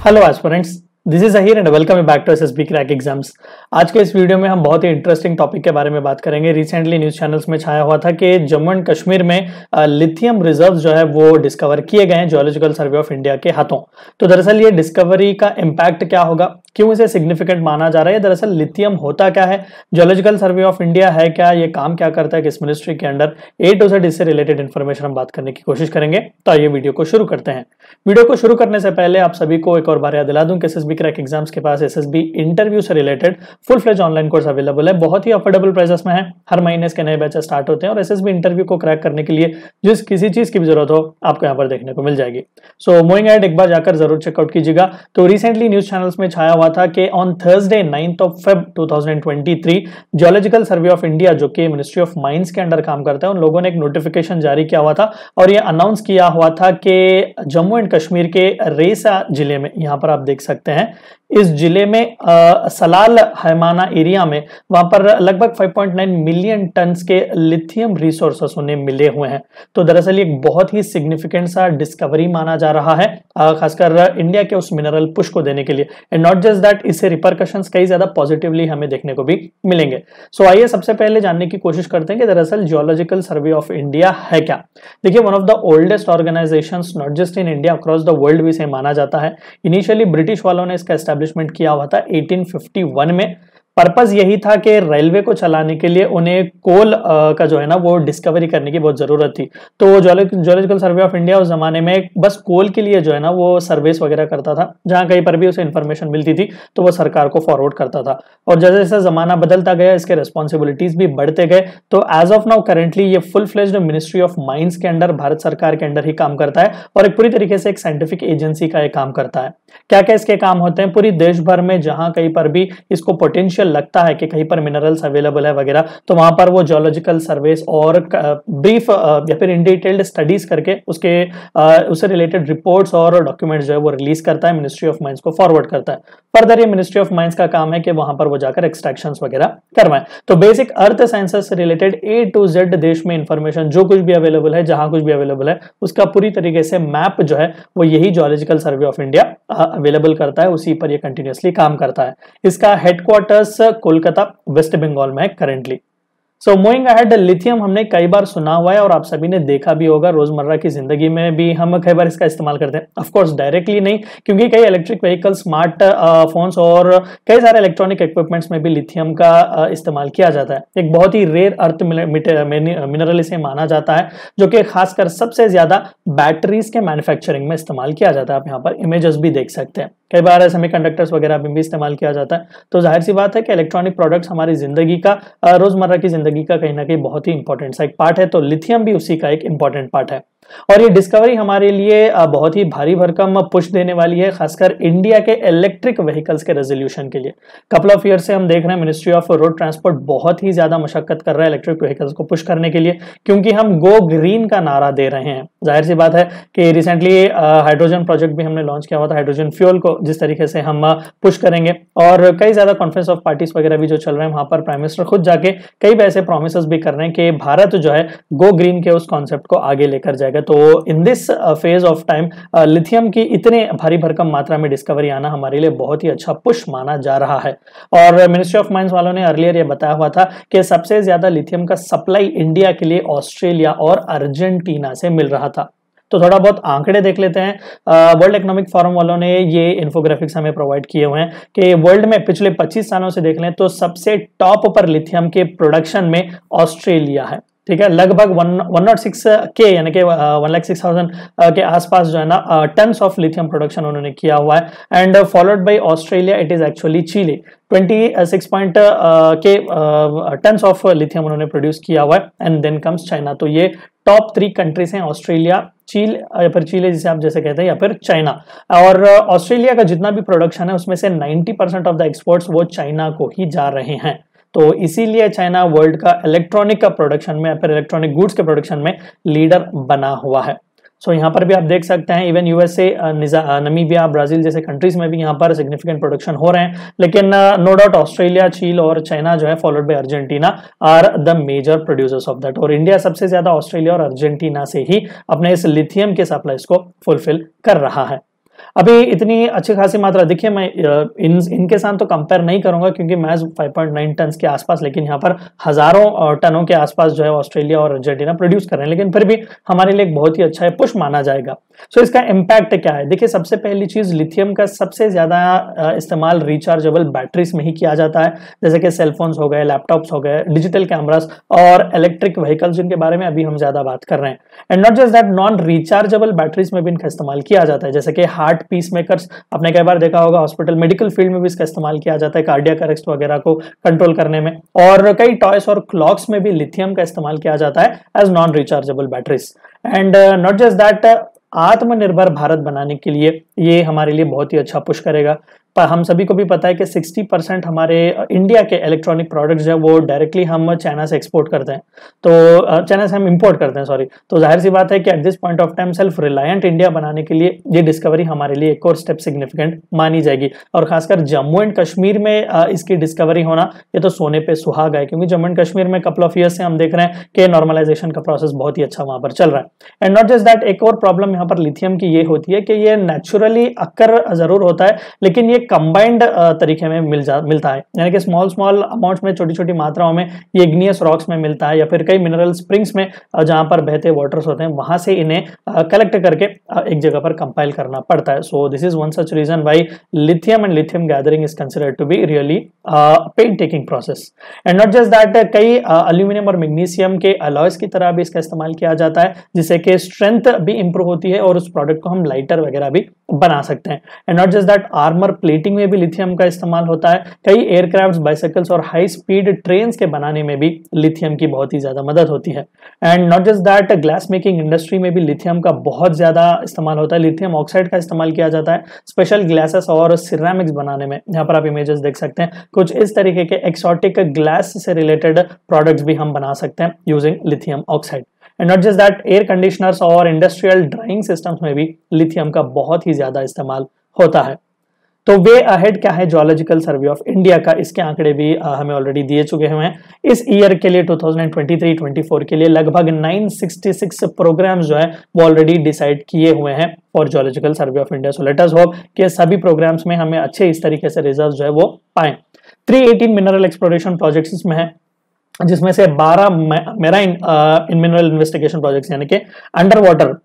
Hello aspirants, this is Ahir and welcome back to SSB crack exams. आज के इस video में हम बहुत ही इंटरेस्टिंग टॉपिक के बारे में बात करेंगे। रिसेंटली न्यूज चैनल्स में छाया हुआ था कि जम्मू एंड कश्मीर में लिथियम रिजर्व्स जो है वो डिस्कवर किए गए हैं जियोलॉजिकल सर्वे ऑफ इंडिया के हाथों। तो दरअसल ये डिस्कवरी का इम्पैक्ट क्या होगा, क्यों इसे सिग्निफिकेंट माना जा रहा है, दरअसल लिथियम होता क्या है, जियोलॉजिकल सर्वे ऑफ इंडिया है क्या, ये काम क्या करता है, किस मिनिस्ट्री के अंडर, ए टू जेड इससे रिलेटेड इन्फॉर्मेशन हम बात करने की कोशिश करेंगे। तो आइए वीडियो को शुरू करते हैं। वीडियो को शुरू करने से पहले आप सभी को एक और बार याद दिला दूं कि एसएसबी क्रैक एग्जाम्स के पास एसएसबी इंटरव्यू से related full fledge online course available है। बहुत ही अफोर्डेबल प्राइसेस में है। हर महीने इसके नए बैचेस स्टार्ट होते हैं और एसएसबी इंटरव्यू को क्रैक करने के लिए जिस किसी चीज की भी जरूरत हो आपको यहाँ पर देखने को मिल जाएगी। सो मूविंग अहेड, एक बार जाकर जरूर चेकआउट कीजिएगा। तो रिसेंटली न्यूज चैनल्स में छाया हुआ था कि on Thursday 9th of Feb 2023 geological survey of India जो कि मिनिस्ट्री ऑफ माइंस के अंडर काम करता है, उन लोगों ने एक नोटिफिकेशन जारी किया हुआ था और ये अनाउंस किया हुआ था कि जम्मू एंड कश्मीर के रेसा जिले में, यहाँ पर आप देख सकते हैं, इस जिले में सलाल हैमाना एरिया में वहां पर लगभग 5.9 मिलियन टन्स के लिथियम रिसोर्सेस उन्हें मिले हुए हैं। तो दरअसल एक बहुत ही सिग्निफिकेंट सा डिस्कवरी माना जा रहा है, खासकर इंडिया के उस मिनरल पुश को देने के लिए। एंड नॉट जस्ट दैट, इससे रिपरकशंस कई ज्यादा पॉजिटिवली हमें देखने को भी मिलेंगे। सो आइए सबसे पहले जानने की कोशिश करते हैं कि दरअसल जियोलॉजिकल सर्वे ऑफ इंडिया है क्या। देखिए, one of the oldest organisations not just in India, across the world भी इसे माना जाता है। इनिशियली ब्रिटिश वालों ने इसका एस्टैब्लिशमेंट किया हुआ था 1851 में। पर्पस यही था कि रेलवे को चलाने के लिए उन्हें कोल का जो है ना वो डिस्कवरी करने की बहुत जरूरत थी। तो जियोलॉजिकल सर्वे ऑफ इंडिया उस जमाने में बस कोल के लिए जो है ना वो सर्वेस वगैरह करता था। जहां कहीं पर भी उसे इंफॉर्मेशन मिलती थी तो वो सरकार को फॉरवर्ड करता था। और जैसे जैसे जमाना बदलता गया, इसके रिस्पॉन्सिबिलिटीज भी बढ़ते गए। तो एज ऑफ नाउ करेंटली ये full fledged ministry of mines के अंडर, भारत सरकार के अंडर ही काम करता है और एक पूरी तरीके से एक साइंटिफिक एजेंसी का ये काम करता है। क्या क्या इसके काम होते हैं, पूरी देश भर में जहां कहीं पर भी इसको पोटेंशियल लगता है कि कहीं पर मिनरल्स अवेलेबल है वगैरह, तो वहां पर वो जियोलॉजिकल सर्वेस और ब्रीफ या फिर इन डिटेल्ड स्टडीज करके उससे रिलेटेड रिपोर्ट्स और डॉक्यूमेंट्स जो है वो रिलीज करता है, मिनिस्ट्री ऑफ माइंस को फॉरवर्ड करता है। फर्दर ये मिनिस्ट्री ऑफ माइंस का काम है कि वहां पर वो जाकर एक्सट्रैक्शंस वगैरह करवाएं। तो बेसिक अर्थ साइंसेस से रिलेटेड ए टू जेड देश में इंफॉर्मेशन जो कुछ भी अवेलेबल है, जहां कुछ भी अवेलेबल है, उसका पूरी तरीके से मैप जो है वो यही geological survey of India available करता है। उसी पर ये कंटिन्यूअसली काम करता है। इसका हेडक्वार्टर्स कोलकाता, वेस्ट बंगाल में है currently. So moving ahead, lithium हमने कई बार सुना हुआ है और आप सभी ने देखा भी होगा, रोजमर्रा की जिंदगी में भी हम कई बार इसका इस्तेमाल करते हैं। ऑफ कोर्स डायरेक्टली नहीं, क्योंकि कई इलेक्ट्रिक व्हीकल, स्मार्ट फोन्स और कई सारे इलेक्ट्रॉनिक इक्विपमेंट्स में भी लिथियम का इस्तेमाल किया जाता है। एक बहुत ही रेयर अर्थ मिनरल इसे माना जाता है, जो कि खासकर सबसे ज्यादा बैटरीज के मैन्युफैक्चरिंग में इस्तेमाल किया जाता है। आप यहाँ पर इमेजेस भी देख सकते हैं। कई बार सेमीकंडक्टर्स वगैरह में भी इस्तेमाल किया जाता है। तो जाहिर सी बात है कि इलेक्ट्रॉनिक प्रोडक्ट्स हमारी जिंदगी का, रोजमर्रा की जिंदगी का कहीं ना कहीं बहुत ही इंपॉर्टेंट सा एक पार्ट है। तो लिथियम भी उसी का एक इंपॉर्टेंट पार्ट है और ये डिस्कवरी हमारे लिए बहुत ही भारी भरकम पुश देने वाली है, खासकर इंडिया के इलेक्ट्रिक व्हीकल्स के रेजोल्यूशन के लिए। कपल ऑफ ईयर से हम देख रहे हैं मिनिस्ट्री ऑफ रोड ट्रांसपोर्ट बहुत ही ज्यादा मशक्कत कर रहा है इलेक्ट्रिक व्हीकल्स को पुश करने के लिए, क्योंकि हम गो ग्रीन का नारा दे रहे हैं। जाहिर सी बात है कि रिसेंटली हाइड्रोजन प्रोजेक्ट भी हमने लॉन्च किया हुआ था, हाइड्रोजन फ्यूल को जिस तरीके से हम पुश करेंगे। और कई ज्यादा कॉन्फ्रेंस ऑफ पार्टीज वगैरह भी जो चल रहे हैं, वहां पर प्राइम मिनिस्टर खुद जाके कई ऐसे प्रोमिस भी कर रहे हैं कि भारत जो है गो ग्रीन के उस कॉन्सेप्ट को आगे लेकर जाएगा। तो in this phase of time lithium की इतने भारी भरकम मात्रा में डिस्कवरी आना हमारे लिए बहुत ही अच्छा पुश माना जा रहा है। और मिनिस्ट्री ऑफ माइंस वालों ने अर्लियर ये बताया हुआ था कि सबसे ज्यादा लिथियम का सप्लाई इंडिया के लिए ऑस्ट्रेलिया और अर्जेंटीना से मिल रहा था। तो थोड़ा बहुत आंकड़े देख लेते हैं। वर्ल्ड इकोनॉमिक फोरम वालों ने ये इन्फोग्राफिक्स हमें प्रोवाइड किए हुए हैं कि वर्ल्ड में पिछले 25 सालों से देख लें तो सबसे टॉप पर लिथियम के प्रोडक्शन में ऑस्ट्रेलिया है। ठीक है, लगभग 106K यानी कि 106,000 के आसपास जो है ना टन्स ऑफ लिथियम प्रोडक्शन उन्होंने किया हुआ है। And followed by Australia it is actually Chile, 26K tons of lithium उन्होंने प्रोड्यूस किया हुआ है। And then comes China. तो ये टॉप 3 कंट्रीज हैं, ऑस्ट्रेलिया, चील या फिर चिले जिसे आप जैसे कहते हैं, या फिर चाइना। और ऑस्ट्रेलिया का जितना भी प्रोडक्शन है उसमें से 90% ऑफ द एक्सपोर्ट्स वो चाइना को ही जा रहे हैं। तो इसीलिए चाइना वर्ल्ड का इलेक्ट्रॉनिक का प्रोडक्शन में या फिर इलेक्ट्रॉनिक गुड्स के प्रोडक्शन में लीडर बना हुआ है। सो यहाँ पर भी आप देख सकते हैं, इवन यूएसए, नमीबिया, ब्राजील जैसे कंट्रीज में भी यहाँ पर सिग्निफिकेंट प्रोडक्शन हो रहे हैं। लेकिन नो डाउट ऑस्ट्रेलिया, चील और चाइना जो है followed by Argentina are the major producers of that. और इंडिया सबसे ज्यादा ऑस्ट्रेलिया और अर्जेंटीना से ही अपने इस लिथियम के सप्लाईज को फुलफिल कर रहा है। अभी इतनी अच्छी खासी मात्रा, देखिए मैं इनके साथ तो कंपेयर नहीं करूंगा क्योंकि मैच 5.9 टन के आसपास, लेकिन यहाँ पर हजारों टनों के आसपास जो है ऑस्ट्रेलिया और अर्जेंटीना प्रोड्यूस कर रहे हैं, लेकिन फिर भी हमारे लिए एक बहुत ही अच्छा है, पुश माना जाएगा। सो इसका इम्पैक्ट क्या है? देखिए सबसे पहली चीज, लिथियम का सबसे ज्यादा इस्तेमाल रिचार्जेबल बैटरीज में ही किया जाता है, जैसे कि सेलफोन्स हो गए, लैपटॉप्स हो गए, डिजिटल कैमरास और इलेक्ट्रिक व्हीकल्स, जिनके बारे में अभी हम ज्यादा बात कर रहे हैं। And not just that, non rechargeable batteries में भी इनका इस्तेमाल किया जाता है, जैसे कि हार्ट पीस मेकर्स, आपने कई बार देखा होगा हॉस्पिटल मेडिकल फील्ड में भी इसका इस्तेमाल किया जाता है, कार्डियक अरेस्ट वगैरह को कंट्रोल करने में, और कई टॉयस और क्लॉक्स में भी लिथियम का इस्तेमाल किया जाता है as non rechargeable batteries. And not just that, Atmanirbhar Bharat बनाने के लिए ये हमारे लिए बहुत ही अच्छा पुश करेगा। पर हम सभी को भी पता है कि 60% हमारे इंडिया के इलेक्ट्रॉनिक प्रोडक्ट्स जो है वो डायरेक्टली हम चाइना से एक्सपोर्ट करते हैं, तो चाइना से हम इंपोर्ट करते हैं, सॉरी। तो जाहिर सी बात है कि at this point of time self reliant India बनाने के लिए ये डिस्कवरी हमारे लिए एक और स्टेप सिग्निफिकेंट मानी जाएगी। और खासकर जम्मू एंड कश्मीर में इसकी डिस्कवरी होना, ये तो सोने पे सुहागा है, क्योंकि जम्मू एंड कश्मीर में कपल ऑफ ईयर्स से हम देख रहे हैं कि नॉर्मलाइजेशन का प्रोसेस बहुत ही अच्छा वहां पर चल रहा है। एंड नॉट जस्ट दैट, एक और प्रॉब्लम यहाँ पर लिथियम की ये होती है कि ये नेचुरली अक्कर जरूर होता है, लेकिन ये कंबाइंड तरीके में मिलता है, यानी कि स्मॉल अमाउंट्स में, छोटी छोटी मात्राओं में ये इग्नियस रॉक्स में मिलता है, या फिर कई मिनरल स्प्रिंग्स में जहां पर बहते वाटर्स होते हैं वहां से इन्हें कलेक्ट करके एक जगह पर कंपाइल करना पड़ता है। So this is one such reason why lithium and lithium gathering is considered to be really pain taking process. And not just that, कई अल्यूमिनियम और मैग्नीशियम के अलॉयज की तरह भी इसका इस्तेमाल किया जाता है, जिससे कि स्ट्रेंथ भी इंप्रूव होती है और उस प्रोडक्ट को हम लाइटर वगैरह भी बना सकते हैं। And not just that, armour plating में भी लिथियम का इस्तेमाल होता है, कई एयरक्राफ्ट, बाइसाइकिल्स और हाई स्पीड ट्रेन्स के बनाने में भी लिथियम की बहुत ही ज्यादा मदद होती है। And not just that, glass making industry में भी लिथियम का बहुत ज्यादा इस्तेमाल होता है, लिथियम ऑक्साइड का इस्तेमाल किया जाता है स्पेशल ग्लासेस और सिरेमिक्स बनाने में। यहाँ पर आप इमेजेस देख सकते हैं, कुछ इस तरीके के एक्सोटिक ग्लास से रिलेटेड प्रोडक्ट्स भी हम बना सकते हैं using lithium oxide. And not just that, air conditioners और इंडस्ट्रियल ड्राइंग सिस्टम्स में भी लिथियम का बहुत ही ज्यादा इस्तेमाल होता है। तो वे अहेड क्या है जियोलॉजिकल सर्वे ऑफ इंडिया का, इसके आंकड़े भी हमें ऑलरेडी दिए चुके हुए हैं। इस ईयर के लिए 2023-24 के लिए लगभग 966 प्रोग्राम्स जो है वो ऑलरेडी डिसाइड किए हुए हैं for geological survey of India. So let us hope कि सभी प्रोग्राम्स में हमें अच्छे इस तरीके से रिजल्ट जो है वो पाए। 318 मिनरल एक्सप्लोरेशन प्रोजेक्ट्स इसमें है, जिसमें से 12 marine in mineral investigation projects, यानी कि अंडर वाटर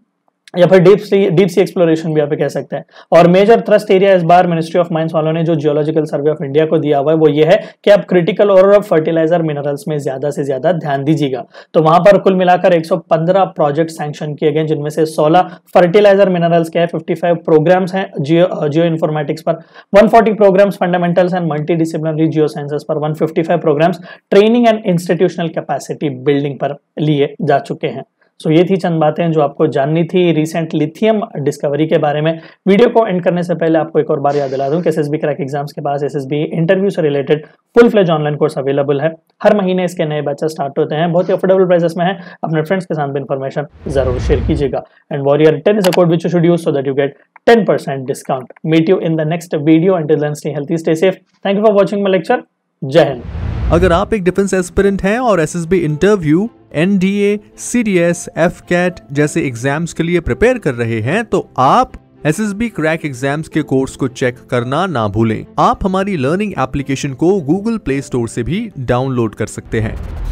या फिर डीप सी एक्सप्लोरेशन भी आप कह सकते हैं। और मेजर थ्रस्ट एरिया इस बार मिनिस्ट्री ऑफ माइंस वालों ने जो जियोलॉजिकल सर्वे ऑफ इंडिया को दिया हुआ है वो ये है कि आप क्रिटिकल और फर्टिलाइजर मिनरल्स में ज्यादा से ज्यादा ध्यान दीजिएगा। तो वहां पर कुल मिलाकर 115 प्रोजेक्ट सैंक्शन किए गए, जिनमें से 16 फर्टिलाइजर मिनरल्स के 55 प्रोग्राम्स हैं जियो इन्फॉर्मेटिक्स पर, 140 programmes fundamentals and multi disciplinary geo sciences पर, 155 programmes training and institutional capacity building पर लिए जा चुके हैं। सो ये थी चंद बातें जो आपको जाननी थी रिसेंट लिथियम डिस्कवरी के बारे में। वीडियो को एंड करने से पहले आपको एक और बार याद दिला दूं कि एसएसबी क्रैक एग्जाम्स के पास एसएसबी इंटरव्यू से related full fledge online course available है। हर महीने इसके नए बैचेस स्टार्ट होते हैं, बहुत ही अफोर्डेबल प्राइसेस में है। अपने फ्रेंड्स के साथ भी इन्फॉर्मेशन जरूर शेयर कीजिएगा। And warrior 10 is a code which you should use so that you get 10% discount. Meet you in the next video. Until then stay healthy, stay safe. Thank you for watching my lecture. जय हिंद। अगर आप एक defence aspirant हैं और SSB interview, NDA, CDS, AFCAT जैसे exams के लिए प्रिपेयर कर रहे हैं तो आप एसएसबी क्रैक एग्जाम्स के कोर्स को चेक करना ना भूलें। आप हमारी लर्निंग एप्लीकेशन को गूगल प्ले स्टोर से भी डाउनलोड कर सकते हैं।